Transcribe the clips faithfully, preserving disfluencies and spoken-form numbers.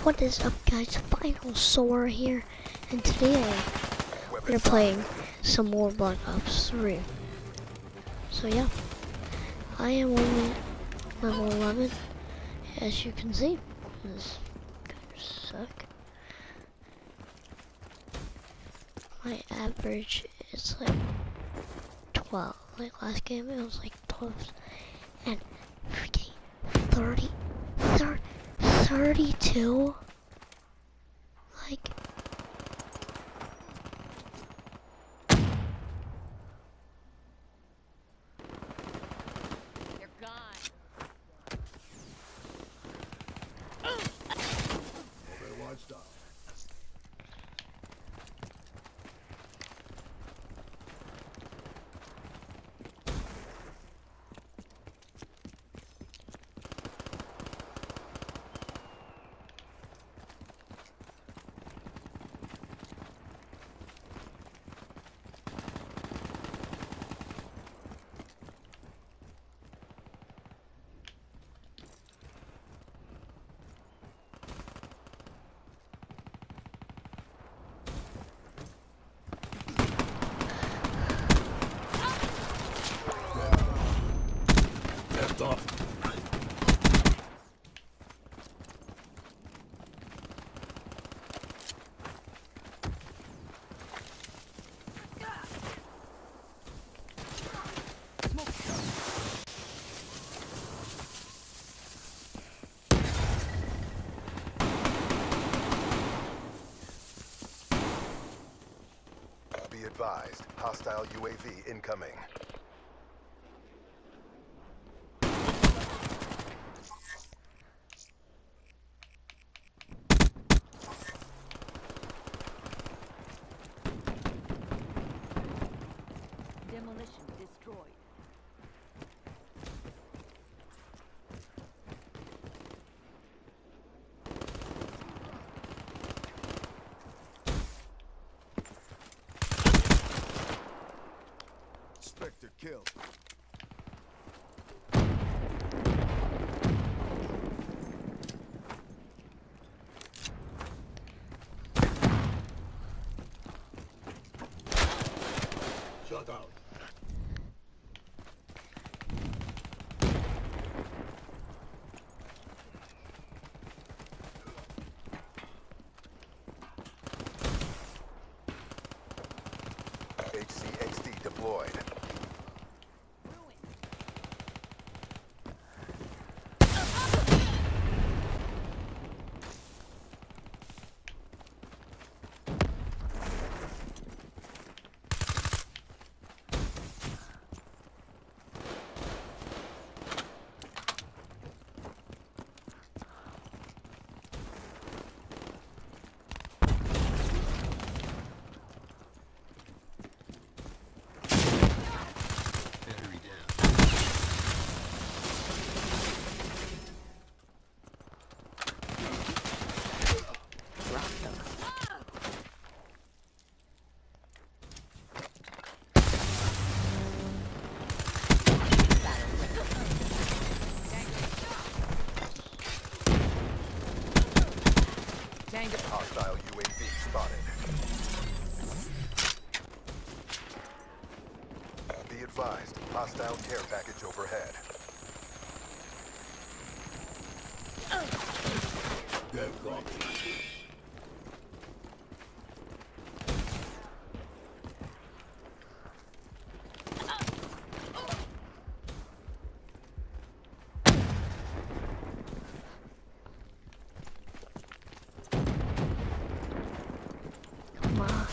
What is up, guys? Final Sora here, and today we're playing some more Black Ops three. So yeah, I am only level eleven, as you can see. This kind of suck. My average is like twelve. Like last game, it was like twelve, and freaking thirty, thirty, thirty-two. Like, they're gone. Overwatch down. Left off. Be advised, hostile U A V incoming. Demolition destroyed. Spectre kill. Shut out. H C X D deployed. Tango. Hostile U A V spotted. Be advised, hostile care package overhead. Dead wrong. come on.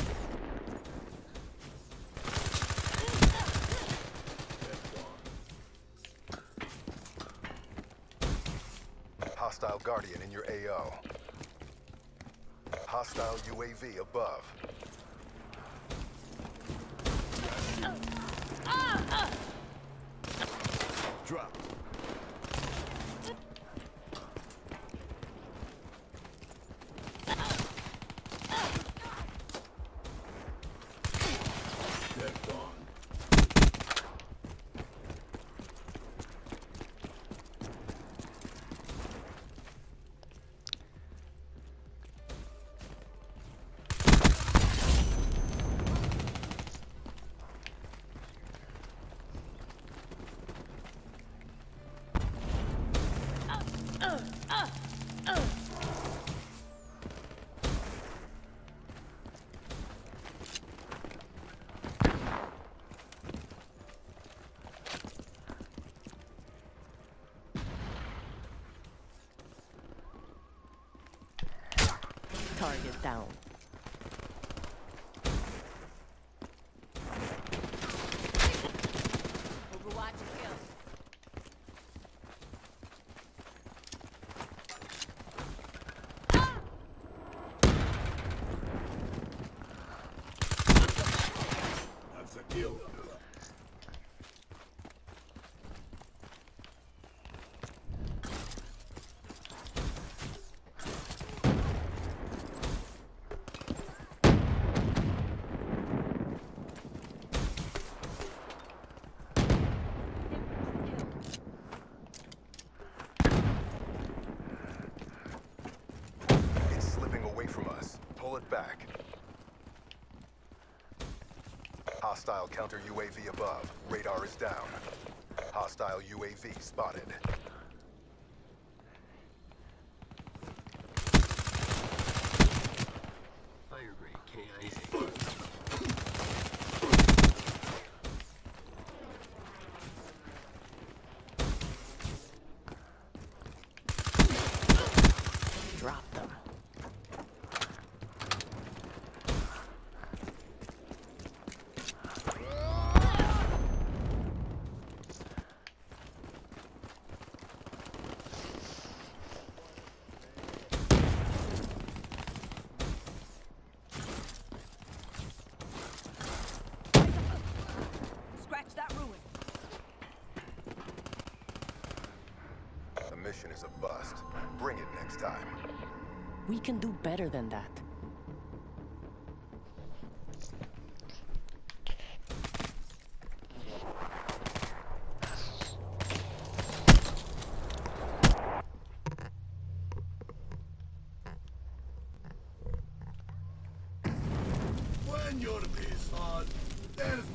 Dead wrong. Hostile Guardian in your A O. Hostile U A V above. Drop. Dead gone. Target down. Overwatch kill. That's a kill. It's slipping away from us. Pull it back. Hostile counter U A V above. Radar is down. Hostile U A V spotted. Firebreak K I A. Drop them. Scratch that ruin. The mission is a bust. Bring it next time. We can do better than that. When you're pissed on, there's